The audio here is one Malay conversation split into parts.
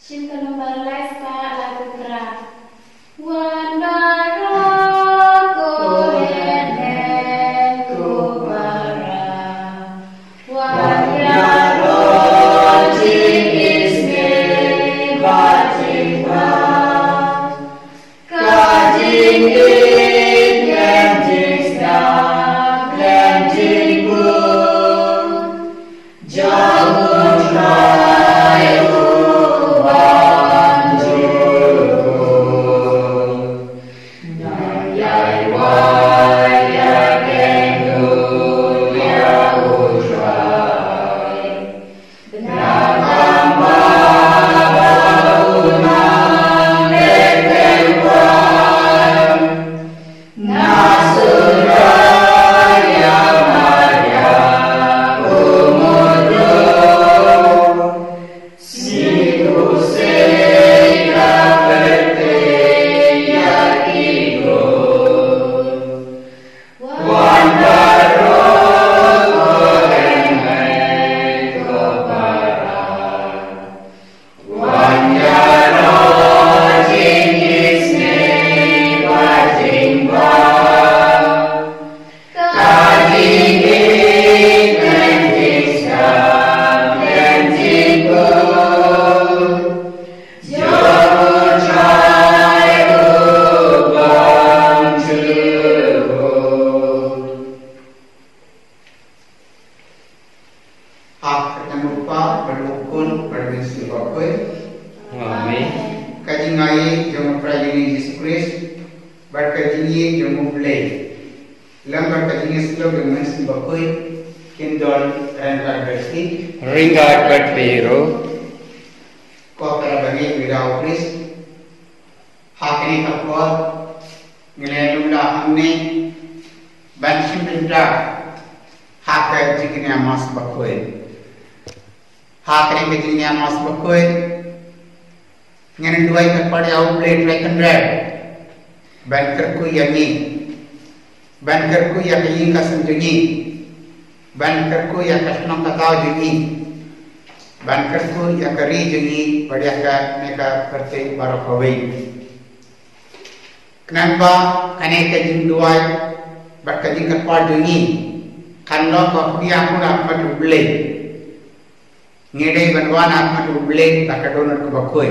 Cinta membalas Pak lagu kerap. Wandara kohenden kubara. Wandara jingisne bajingba. Kajingin kajingsta kajingbu. Jangan rayu Ringat berpiru. Kau terbangi bidau Kris. Hakini kapal. Ngelelula hamne. Bansim pinta. Hakai jikini amas bakoi. Hakini jikini amas bakoi. Ngene duai kapal au plate rekenred. Banker ku yangi. Banker ku yangi kasam jengi. Banker ku yang kasnong kakao jengi. Banker ku yang kari jengi. Badiah ka neka perti barakawai. Kenapa? Kane kajing duai. Berkajing kapal jengi. Kanlo ko dia pun amat uble. Ngedai banwan amat uble. Takadonor ku bakoi.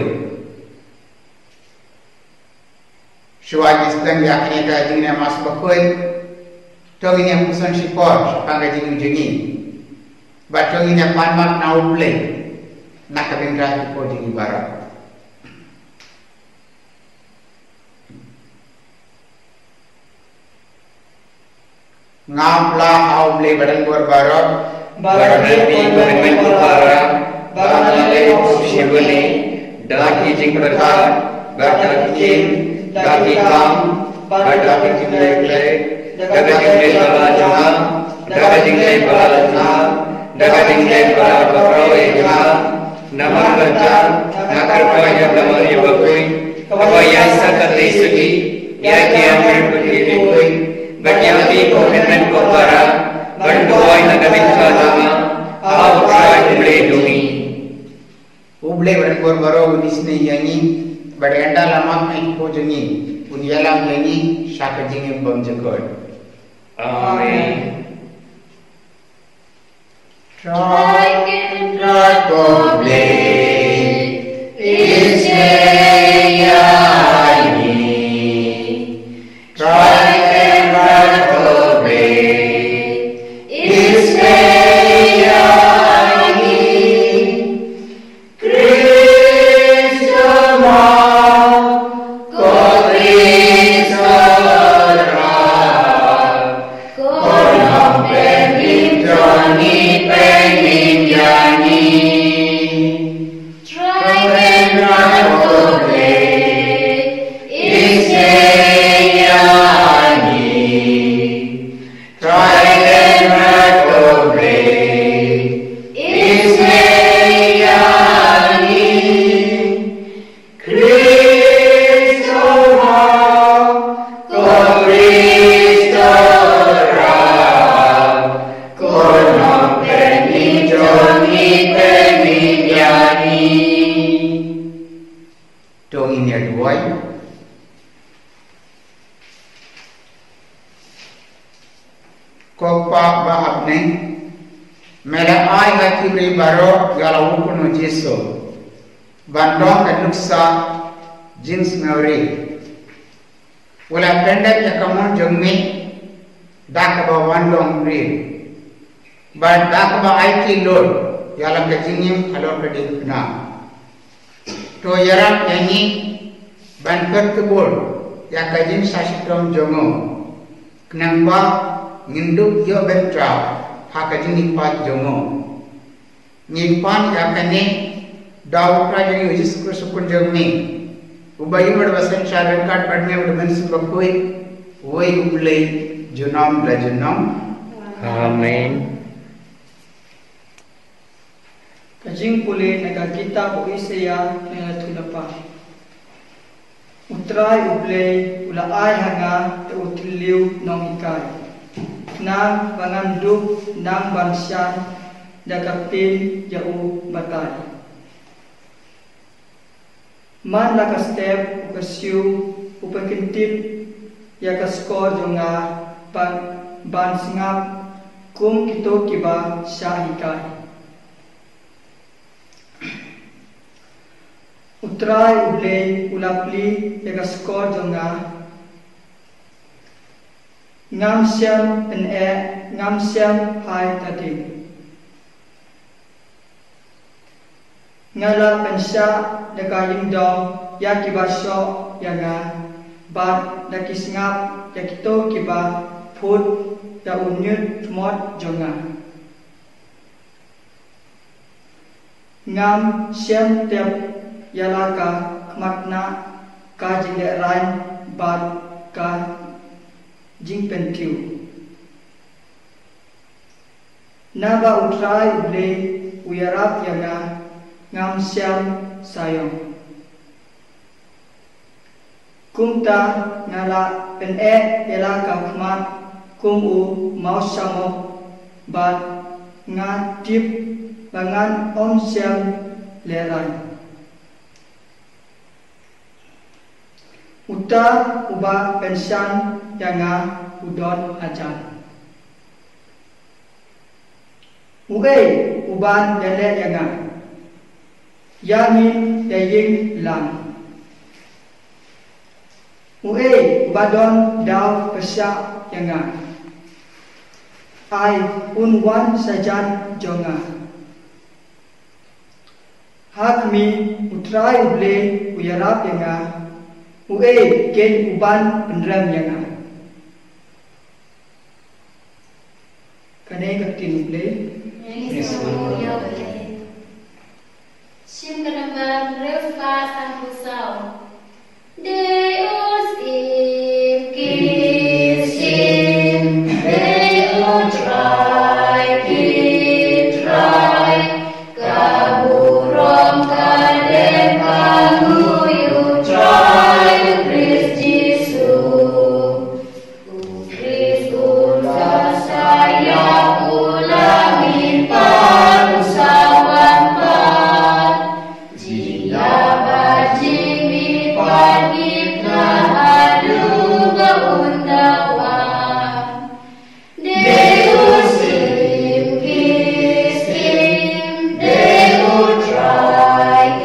Syuai istang yakni kajing mas bakoi. Tong ini yang pesan sipor, panggai jengi jengi. Batong ini panmak na uble, nak kabindra sipor jengi barat. Ngapla uble badan buat barat, Barat nanti bermain barat. Barat nanti sibuni. Daki jing berkat. Daki jing. Daki kam. Daki jing lek. Daga jingkai bala jaga, daga jingkai bala jaga, daga jingkai bala bakrawai jaga, nama baca, nakar kaya damari bakoi, kaya sakati sugi, ya kiamat berdiri koi, berjati komitmen kopara, berdoa naga bingka jaga, awal uble dumi. Uble berkor baro unisne yangi, berenda lama ikut jengi, unialam yangi, syaka jengi bom jekor. Amin. Try and try complete. It's try and try complete. It's ini aduai. Kopa bahab ni, mela ai hati beri baro galau kuno Jesu. Bandong kaduksa jeans meori. Wala pendek ya kamu jengmi, dak bawan long beri. Bad dak ba IT load, yalam kejingim kalau kedik na. To yaram yani banker kebul, ya kajing sasitom jongo. Kenapa nginduk yo bentra, hakajing nipat jongo. Nipan ya kene daw prajani Yesus Kristus kun jengmi. Ubayi berbasan syarat kat padnya bermen sebakui, woi ulai junam la junam. Amen. Kajing pulih naga kita bu Isaya na tulapa. Utrai ublay ula ay hanga te utiliw nong ikay. Nang banganduk nang bansyan dagapin yau batay. Man laka step ukasyu upakintip yakaskor jonga bansingap kum kito kiba siya ikay. Utrai ublay ulapli yakaskor jonga ngam siam ngam siam hai tadi ngala pensya dakaling dong yakibasyo yanga bat dakisngap yakito kiba put da unyut mod jonga ngam siam tiap yalaka kmatna ka jile rain bat ka jing pentiu naba utrai ble uyarap yanga ngam siam sayong kumta ngala pen yalaka kmat kumu mau samo bat nga tip bangan om siam leran uta uba pensan yanga udon ajan ugai uban dele yanga yamin daying lang ugai badon daw pesya yanga ai unwan sajan jonga hakmi utrai uble uyarap yanga uai ken uban penram yanga kane kaktin uble Sim kenapa reva sangkusau Deus ikisim Deus try kaburom kadem kamu you try Christ Jesus Kristus saya ulangi parusawan jia bajimi pagipna adu gaundawan Deus ikisim Deus try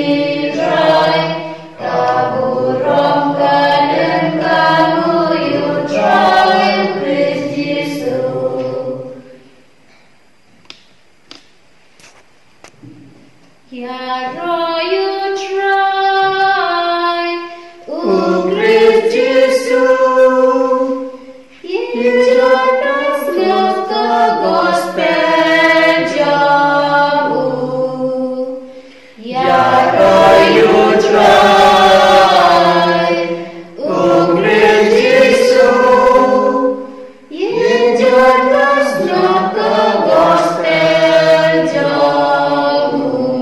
kaburom kadem kamu you try Christ Jesus Ya roh you try Christ Jesus You don't love the gospel jauh Ya roh you try Christ Jesus You don't love the gospel jauh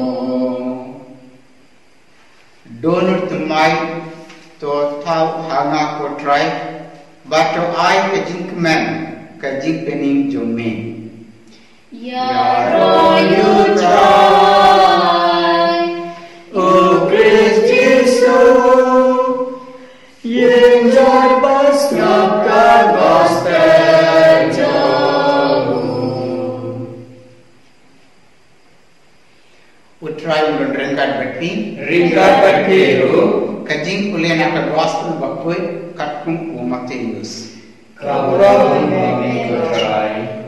Donut temai to tau hanga ko try bato ai kajing kemen kajing pening jome Ya roh you try Christ Jesus kapi Ringkat berkiru kajing kuliah nak gospel bakui katung umat Yesus. Kapura mengikut rai.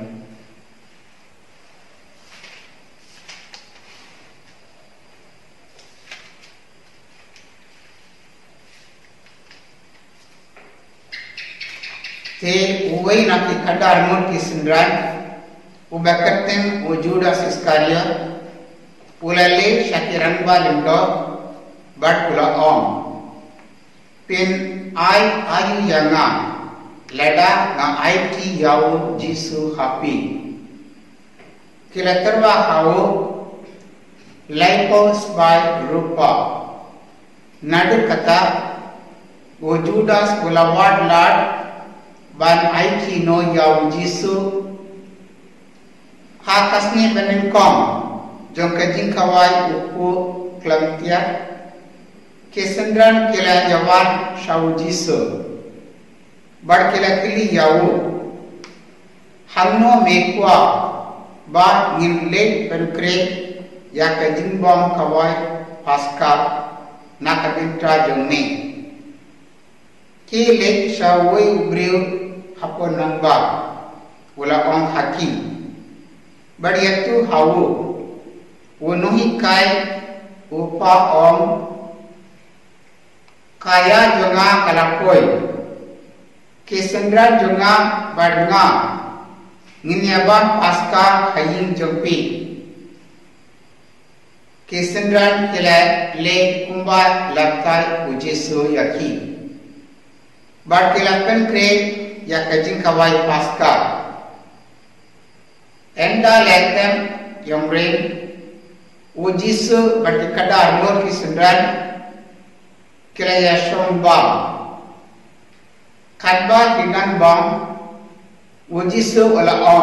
Te uway naki kadar mur kisindran ubakatem Judas Iscariot ulale syakiran balindo bat pula om pin ayu yanga leda na IT yau Jisu happy kila terwa hau Lycos by rupa nadu kata Judas ulawad lad ban IT no yau Jisu hakasni benin kom jong kajing kawai uku klamtia kesendran kila jawan shau Jisu bar kila kili yau hangno mekwa ba ngimle berkre ya kajing bom kawai paska nakabintra jongni kile shawai ubriu hapon namba ula ong hakim bariatu hawu unuhi kai upa ong kaya jonga kalakoi kesendra jonga badnga nginyaban paska haying jompi kesendran kila le kumba lakai ujesu yaki bar kila penkre ya kajing kawai paska enda letem yomrin ujisu berdi kadar nur kisendran kila ya shombam kadba dengan bam ujisu ola om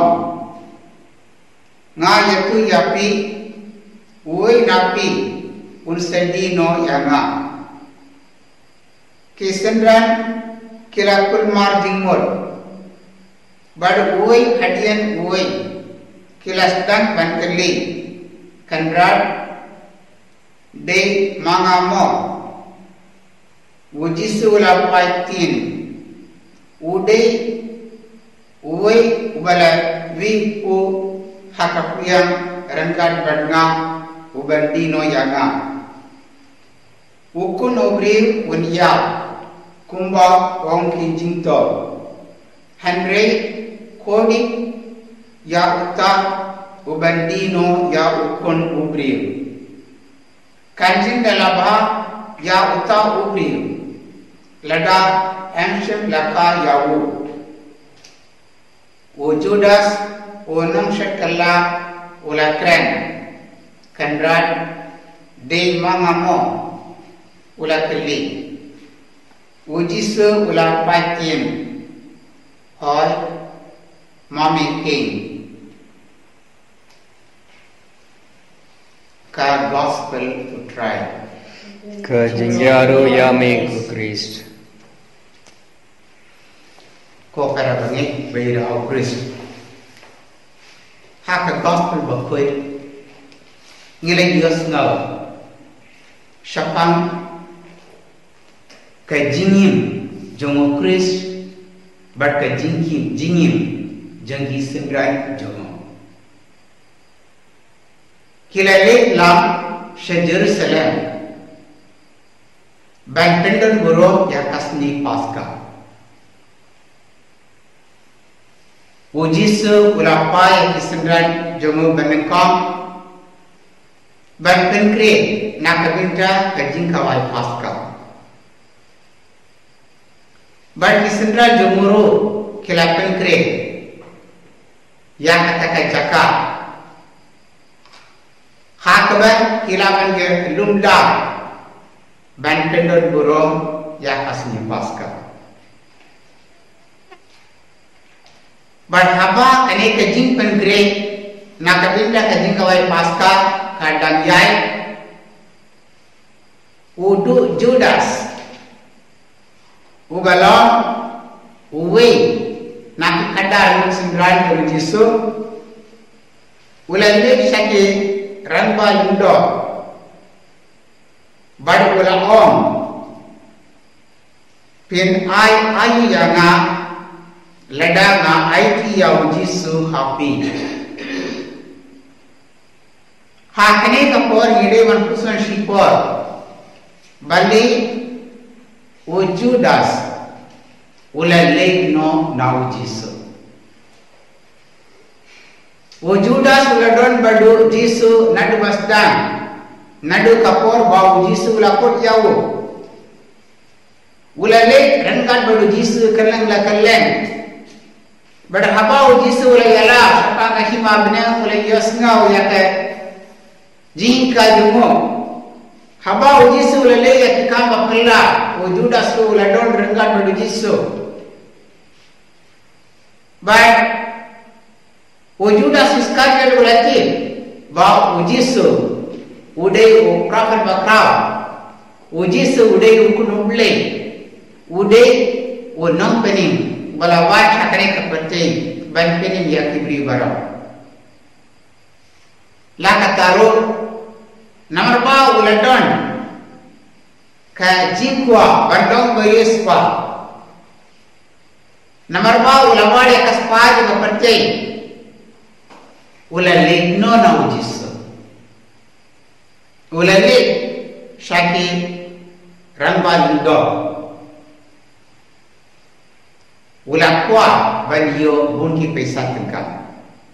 nga yatu yapi uoi napi unsedino yanga kisendran kila kulmar jingmur bad uoi hadian uoi kila sedang bankeli kanrat de mangamo ujisu lapaitin ude uoi ubala wi u hakapuyang rangkan badnga ubandino yanga ukun obri unya kumba ong kinjingto Henry kodi ya uta ubandino ya ukun ubri kanjing dalabha ya uta ubri lada emshem laka yawu Judas onam shakalla ulakren kanrat de mangamo ulakli Ujisu ulang patin hoi mami king ka gospel to try Kajingyaro yame ku Christ ko para bangi bayra au Christ haka gospel bakoi ngilai Dios ngau syapang kajingim jongo Christ bat kajingim jingim jangi sendrai jongo kilale lam she Jerusalem bantendon goro ya kasni paska ujisu ulapai kisendrai jongo banengkom bantenkre nakabinta kajing kawai paska Bagi sendra jomuro kilapan kre yang katakan cakap hakban kilapan ke lumda ban pendon burung yang asli paska berhaba ane kajing penkre nakabinda kajing kawai paska kadang yai udu Judas ugalon uwe nak kadar sindran ke Yesu ulale syaki ranba lundo Baru pula om pin ai yang lada nga IT yang Jisu happy. Hakane kapor yede wan pusan shipor bali o Judas ulale no nau Jisu. O Judas uladon badu Jisu nadu basdan nadu kapor bau Jisu ulakot yawo ulale rankan badu Jisu kaleng la kaleng bad habau Jisu ulayala sapa kahima bna ulay yasngau yake jingka jumo habau Jisu ulale yakikamba kalla o Judas uladon rankan badu Jisu baik o Judas Iscariot ulati ba o Jisu udai o prophet bakraw o Jisu udai o kunuble udai o nampening bala wat hakane kapate ban pening ya kibri bara la kataro nomor ba uladon ka jingwa bandong bayespa nomor ba ulawade kaspad kapate ulale no na Jisu ulale shaki rangba lindo ulakwa banyo bunki pesa tengka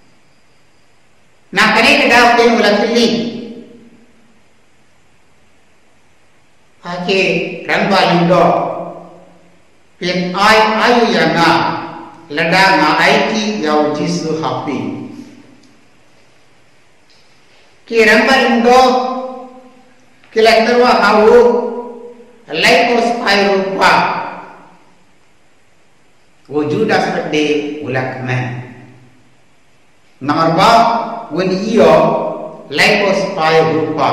na kane kada ke ulatili hake rangba lindo pin ayu yana lada nga IT ya Jisu happy Kiramba lindo kilekterwa hawu laikos pairupa o Judas pede ulakman nomor ba woni iyo laikos pairupa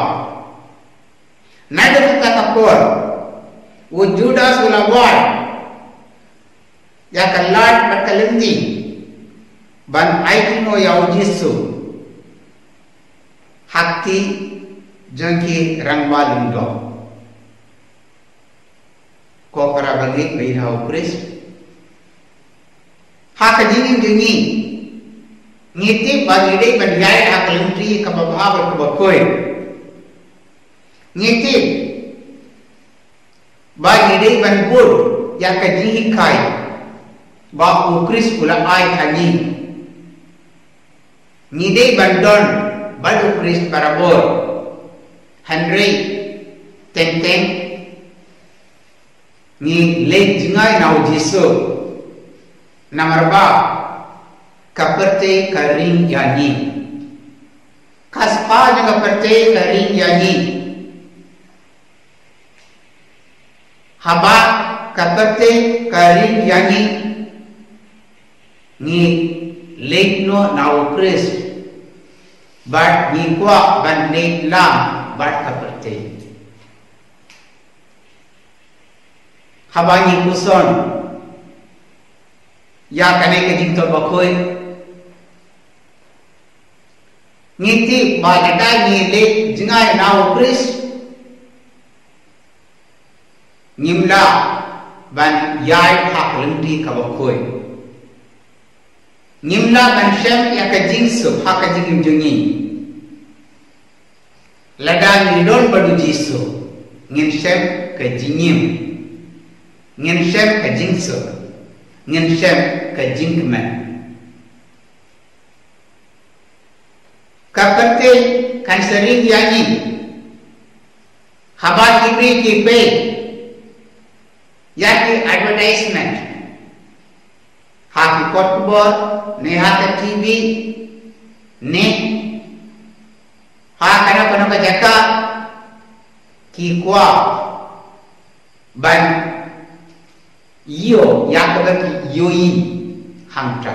nadu kita kapor o Judas ulawar ya kallat bakalendi ban aitino ya Jisu hakti jangki rangba lindo ko para bagi beirau kris hak jingin jingi ngiti bagi dei banjai hak lentri ka babha ba koi ngiti bagi dei banbur ya ka jihi kai ba kris pula ai khani ngidei bandon Badu Christ Barabor Henry Tenteng ni late jingai nau Jisu nomor ba kaperte karing yani kaspa jaga kaperte karing yani haba kaperte karing yani ni late no nau Christ but ni kwa ban late lam but kaperte habani kuson ya kane ke jingto bakoi ngiti balada ni le jingai nau Kris nimla ban yai hak lenti ka bakoi nimla ban shem ya ka jingsu hak ka jingim jungi lada ni don badu Jisu ngin shem ka jingim ngin shem ka jingsu ngin shem ka jingman kapate kan sering yani haba kibri ki pe yaki advertisement haki potbor ne hata TV ne ha kana kono ka jaka ki kwa ban yo yakaba ki yoi hamta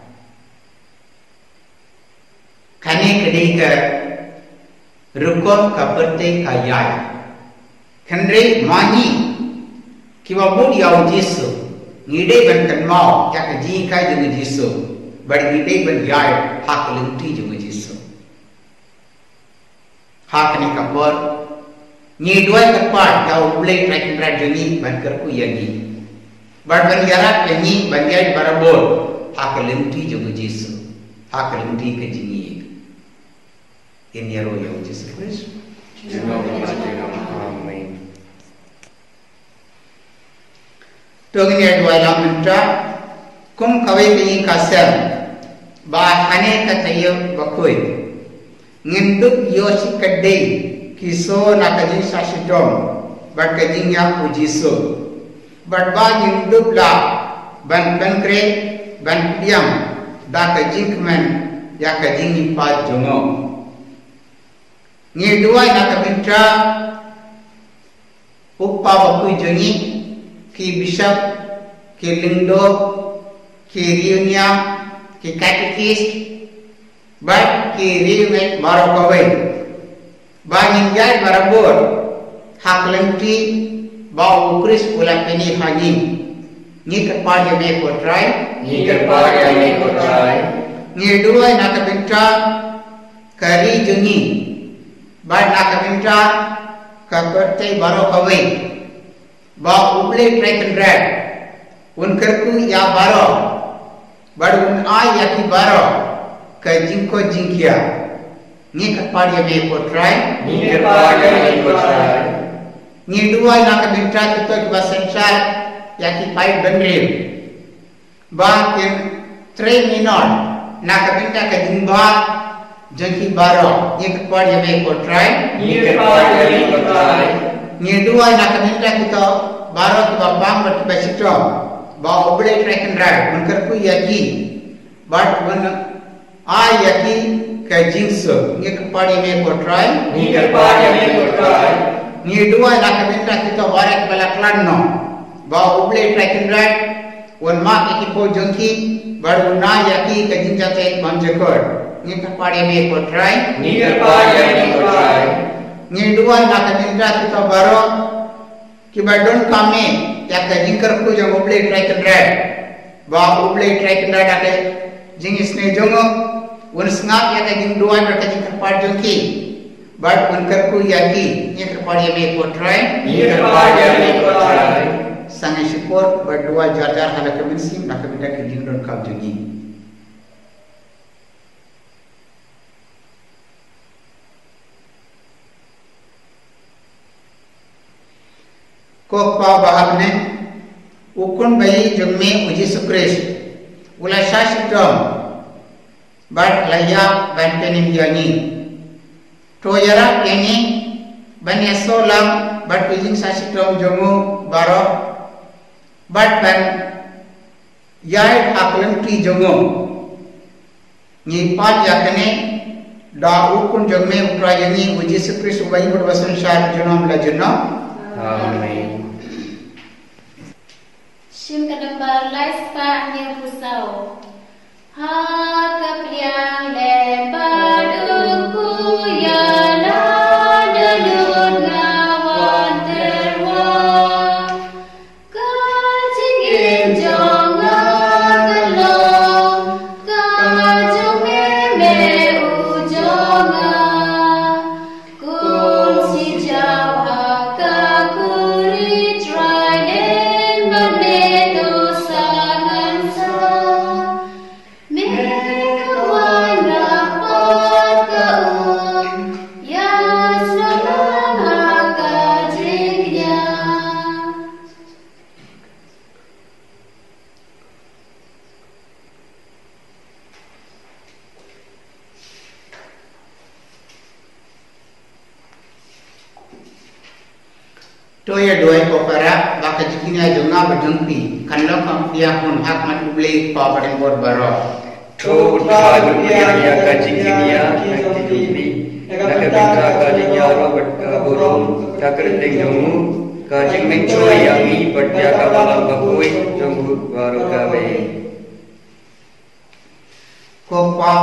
kane kadai ka rukon kaperte kayai khandre mani kiwa budi au Jisu ngide ban kan mau yak ji kai jeng Jisu bad ngide ban yai hak lenti jeng Jisu hak ni kapor Ni dua tepat jauh boleh track rad jeni banker ku yani. Ban yarat yani banjai barabor hakalenti jogo Yesus. Hakalenti ke jini. Ini aro yang Yesus Kristus. Amin. Tong ni dua lam minta kum kawai ni kasem ba hane ka tayo bakoi nginduk yosi kadai kiso nakaji sasidom bat kajing ya pujiso bat ba nginduk la ban kre ban diam da kajing men ya kajing ni pa jongo ni dua nak minta uppa bakoi joni ki bishop ki lindo ki riunia ki catechist but ki riunet marokawai bangin jai barabor haklenti ba ukris pula peni haji ni kepada me potrai ni dua nak minta kari juni but nak minta kaperte barokawai ba uble track red unker ku ya baro bad un a ya ki baro ka jinko jinkia ni ka padia me potrai ni dua na ka binta to ki basensar ya ki pai benre ba ke 3 minor na ka binta ka jingba jaki baro ni ka padia me potrai ni dua nak minta kita baru kita bang bersito bawa boleh track ride unker ku yaki but when yaki ke jinso ni kepadi me potrai ni dua nak minta kita barak balaklan no bawa boleh track ride when mak iki po jongki baru na yaki ke jinjate manjekor ni kepadi me potrai ni dua nak minta kita baru kibadon kami ya ka jingkar ku jang oblate track red ba oblate track red ake jingis ne jongo un snap ya ka jing dua ber ka jingkar par jongki but unkar ku yaki ni ka par ye me potrai sangai syukur berdua jar-jar hala keminsim nak minta ke jingdon kau jongi ko pa bahagne ukun bayi jengme uji sukres ula shashitom bat laya bantenim yani to yara yani banya solam bat pijing shashitom jongu baro bat ban yai aklen ti jongu ni pa yakne da ukun jengme ukra yani uji sukres ubai berbasan syar jonom la jono amin. Sim kadambar lais pa nya pusau ha kapriang le paduku ya la dalun ngawan terwa ka jingin jonga kalo ka jonge me ujonga kun si jawa ka kuri trident bane to ya doi ko para baka jikina jonga bajungpi kanlo kam pia pun hak mat uble pa paden bor baro to utha dunia ya kajikinia nanti nak minta kajinya robert burung kakerting jongu kajing mencoy yangi berdia kawalam bakui jongu baru gawe ko pa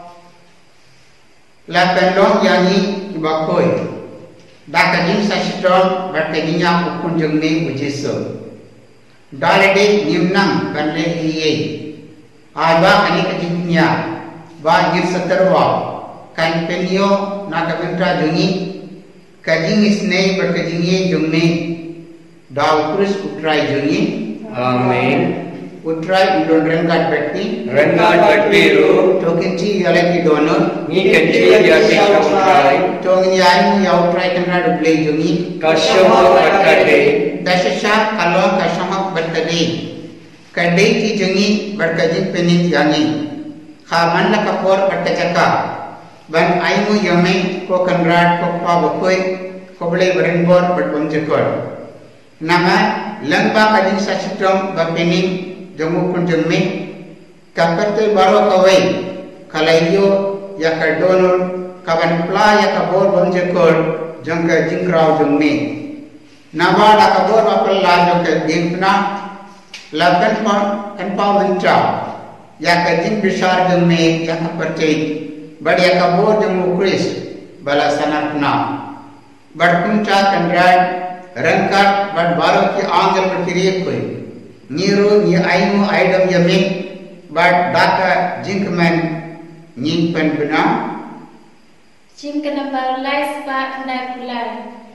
la pendong yangi bakoi dak jing sa strong berkadinya ukun jengne ujiso dalade nimnang kanle iye aba kani kajinya ba gir satarwa kan penio na kabinta jungi kajing isnei berkajingye jungme dal terus utrai jungi Amin. utrai undon rengkat bekti Rengat berbiru, tokinci yalaki donor ni kecil dia bisa utrai, tongin yain ya utrai kenra duble jungi kasih berkati, dasasha kalong kasama berkadi kadai ci jungi berkajing penin yani khaman la kapor berkacaka ban aimu yame ko kenra ko pa bokoi ko bele berenbor berbonjekor nama lengba kajing sasitrom bapening Jamu pun jengme, kakate baro kawai, kalayo ya kardonor, kaban pla ya kabor bonjekor, jangka jingkrau jengme. Nama la kabor bapel la jangka jingpna, lakan pa menca, ya kajing besar jengme ya kapercai, bad ya kabor jengmu kris, balasanapna, bad kunca kendran, rengkat bad baro ki angel berkiri koi. Niru ni aimu aidam yamin bad data jinkman nyimpan benar Jim kena barlai sebab kena pulai.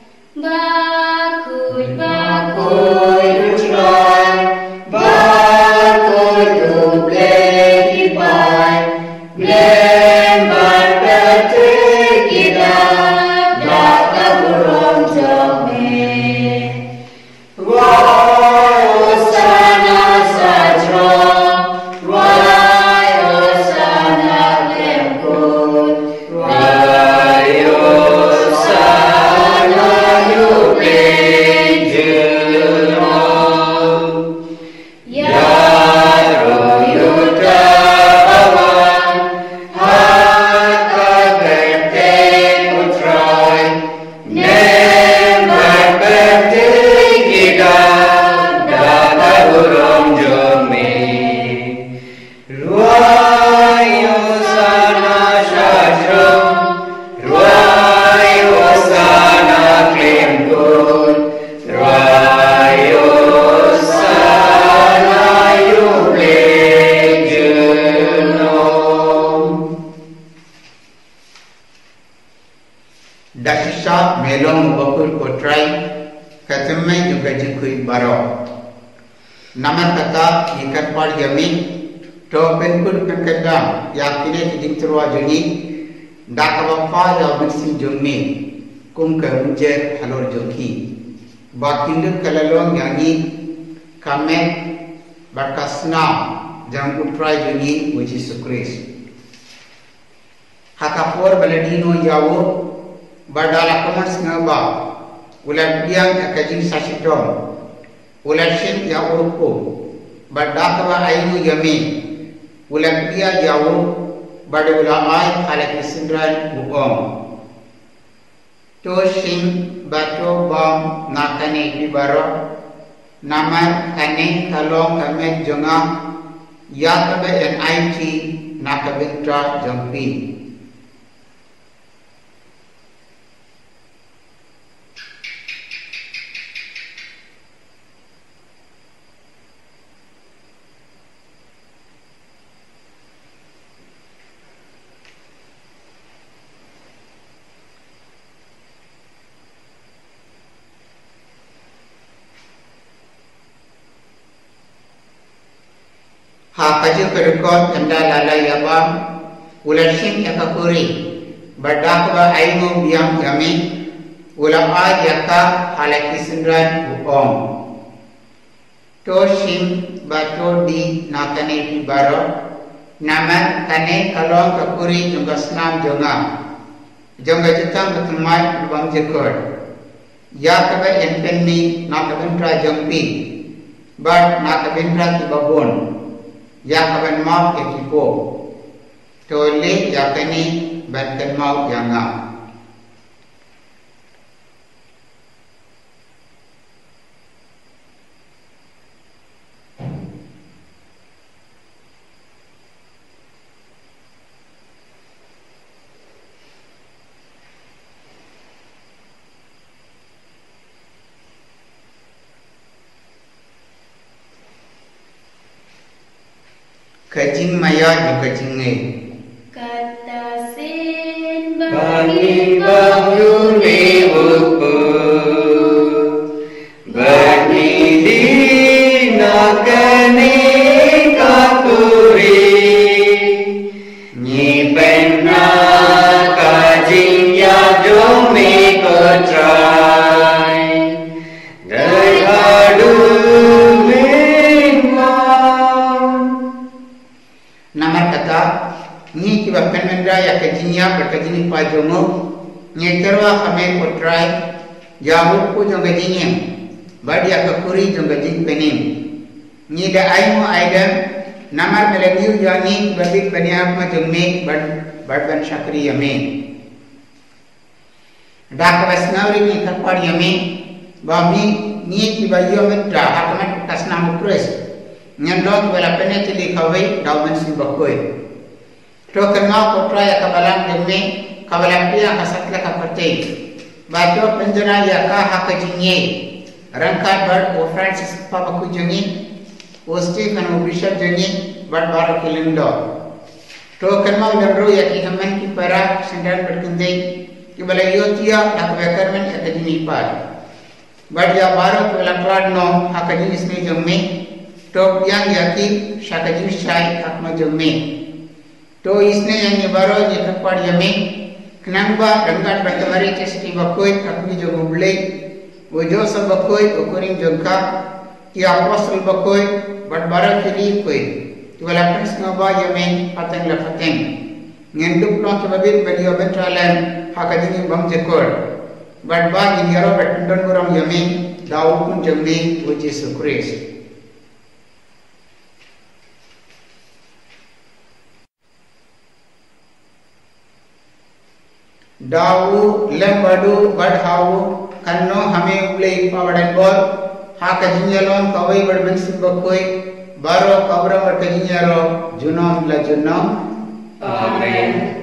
Bakul utrai, bakul duble dipai, lembar ketik kita, data burung jome. Dasisa melong bakul kotrai katemai juga jikui baro. Nama kata ikat par yami to penkul penkadam yakine tiding terwa juni dakabapa ya bersin jumi kum kerunjer halor joki bakindu kalalong yangi kamet bakasna jang utrai juni which is Christ hakapor baladino yawo badala komers ngaba ulat biang akajing sasidom ulat shin ya uruko badakwa ayu yami ulat dia yawo badula ai halak sindran buom to shin bato bom nakane bibaro namar kane kalong kamet jonga yakabe NIT nakabintra jampi Kaju perikot anda lalai abam ulashin yakakuri berdakwa aimu biang yami ulama yaka halaki sindran buom to shim bato di nakane pibaro naman kane kalong kakuri jungga senam jungga jutang ketemai lubang jekor yakabe enpenni nakabintra jumpi bad nakabintra kibabon Yakaban mau ekipo, tole yakani banten mau yanga. Kajing maya juga jingai. Kata sin Bani bahu lewu kene kakuri Nyi penna kajing ya jome kotrai Dari adu mingwan Namar kata Nyi kiba penmendra ya kajinya berkajini pajongo Nyi terwa kame kotrai Jamu ku jong kajinya Badia kakuri jong kajing pening Nyi da aimu aidam Namar meladiu yani babik baniak ma jong me Barban syakri yame Dak wasnawri ni kapar yame Bami Nyi kiba yometra hakaman kasna mukres Nyandot wala penetili kawai dauman si bakoi Token mau kotra ya kabalang demi kabalang pia kasatla kapate Bato penjana ya ka hakajinye Rangkat bar o Francis Papa Kujongi o Stephen o Bishop Jongi bar bar kilindo Token mau nandro ya ki haman ki para sendan berkende ki balai yotia dak bekarmen akajini par Bar ya baro wala klad no hakajini sne jomme Tok yang yaki shakajini shai akma jomme तो इसने यंग बारो ये कपड़ यमे कनंबा रंगाट बकवारी चेस्टी बकोई कपनी जो गुबले वो जो सब बकोई ओकोरिंग जोंका कि अपोस्टल बकोई बट बारो केली कोई तो वाला प्रिंस नोबा यमे पतंग लपतंग ngenduk no ke babit badiyo bentralan hakadini bam jekor bad ba giniaro betundon guram yame daud pun jembe wo Jesus Christ Dawu lembadu badhawu kanno hame ulei pawadan bor ha kajinyalon kawai badben simbakoi baro kabra kajinyaro junom la junom Amen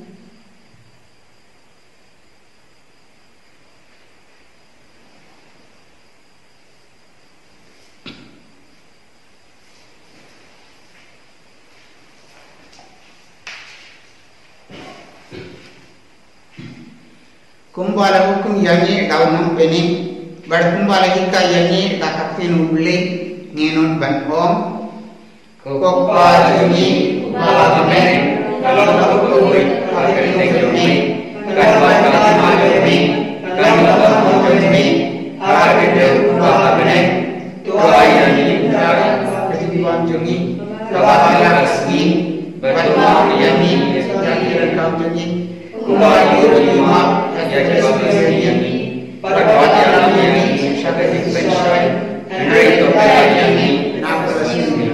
Kumbala hukum yani daunam pening bar kumbala hika yani dakapin ubli ngenon ban om kokpa juni kumbala kamen kalau takui akan negeri kan bata majumi kan bata majumi akan kumbala kamen tua yani dak ketiduan juni kawahala asli batu yani jadi rekam juni kumbala lima jadi ini pada wajah ini syakir dipensyai Henry Topelak yani nampak sini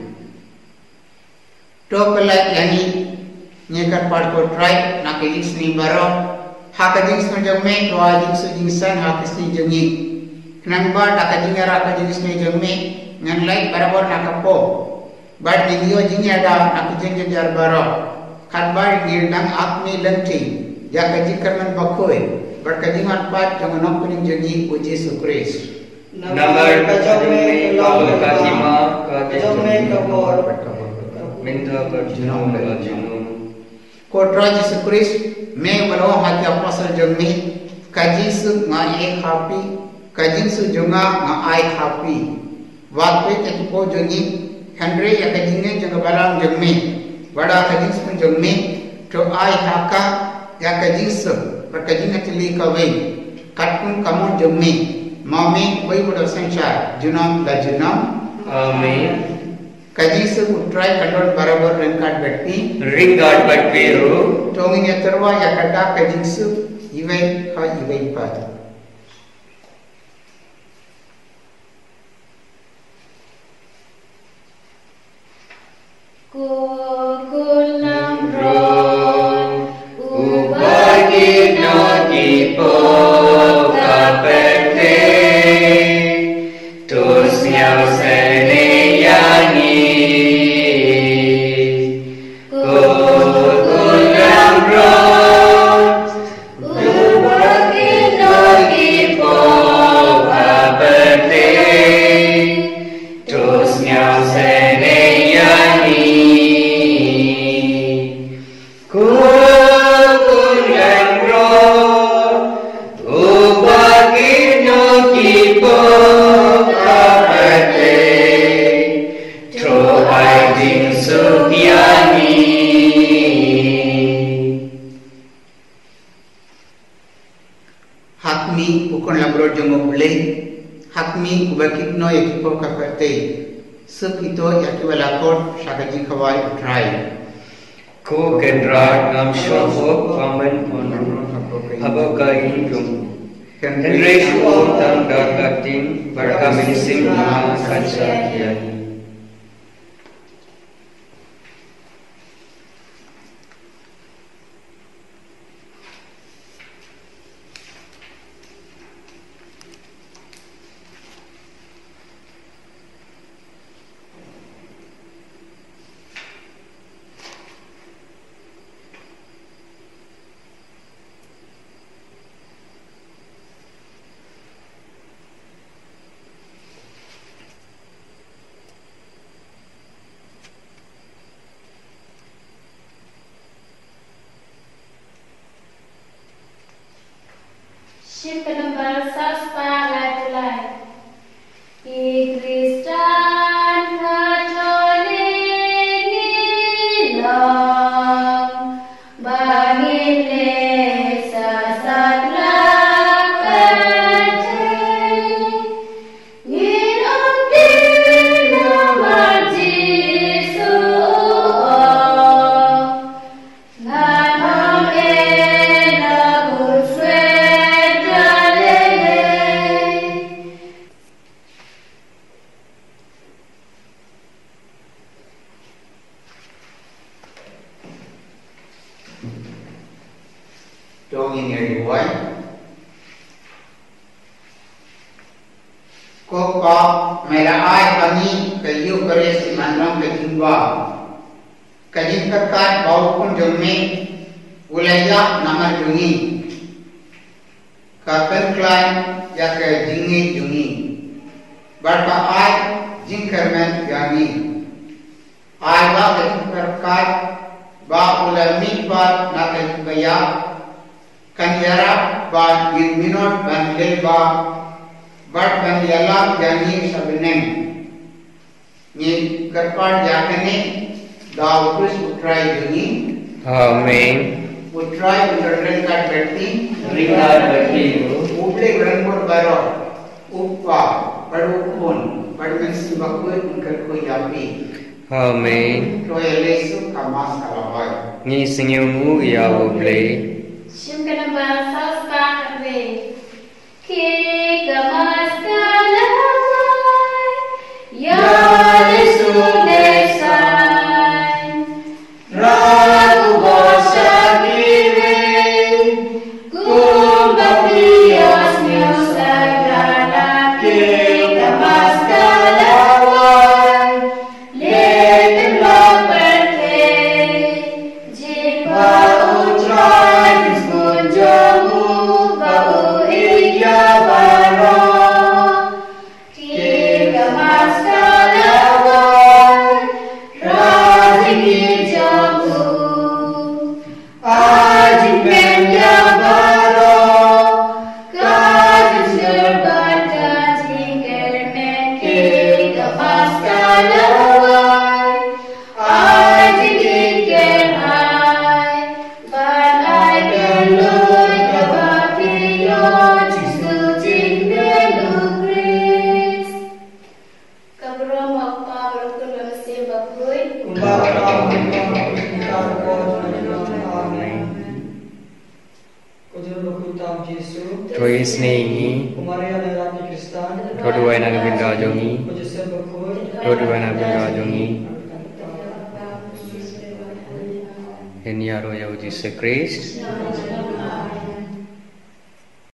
Topelak yani nyekat parko try nak jenis ni baru hak jenis macam me doa jenis jenisan hak jenis jengi kenapa tak jenis ni jeng me ngan lain barabar nak apa bad video jengi ada nak jeng jar baru khabar girdang apni lenti Jaka jikarman bakoi berkajiman pat jangan opening jadi Jesus Christ. Nomor kajome kalau kajima kajome kabor minta berjunum berjunum. Kotra Jesus Christ me malo hati apostle jengmi kajisu ngai happy kajinsu junga ngai happy. Waktu tekipo jengi Henry ya kajinge jaga balang jengmi wada kajinsu jengmi to ai haka ya kajis berkajina tili kawai katpun kamu jemi mami koi bodo sanchar junam da junam amen kajis utrai kandon barabar ringkat betpi ringkat betpiru tongin ya terwa ya kata kajis iwai ha iwai pad Kukulam hakmi ubakitno yakipo kaperte sepito yakiwalakot shagaji kawai utrai Ko gendra ngam shoho paman on habakai kum Henry shuo tang dakating barkaminising maha kansa kiani Ship number Saspa Lifeline. I Christian Catholic long bangile sasatra kate Inom dino marjisu Nanong ena guswe Dong ini riwai ko pa mera ai kami kayu kare simandang kejimba kajim perkat bau pun jome ulaya nama jungi kapen klan ya ke jingi jungi barka ai jingkermen yangi ai ba kajim perkat ba ulami ba na kaya Kanjara ba yudminot ban lelba bat ban yala jani sabinem ni karpar jakane da upris utrai juni Amen utrai utren kat berti Ringar berti uple berangkor baro uppa padukun padmensi bakwe unkar ko yapi Amen to elesu kamas kalawai Ni singimu ya oble Ship number Saspa Harvey. Ki Gamaskalawai Yalisu Desan Ragu Bosa Kiwe Kumbapios Nyusagrana Ki Gamaskalawai Letem Loperke Jimba Utrai Jamu bau iya baro Kiga maskalawan Raziki jamu Ajin benya baro Kajin serban jajing kermen Kiga maskalawan Ajin ikan hai Ban ai belum Praise name Toduai naga binda jongi Toduai naga binda jongi Ini aro ya Jesus Christ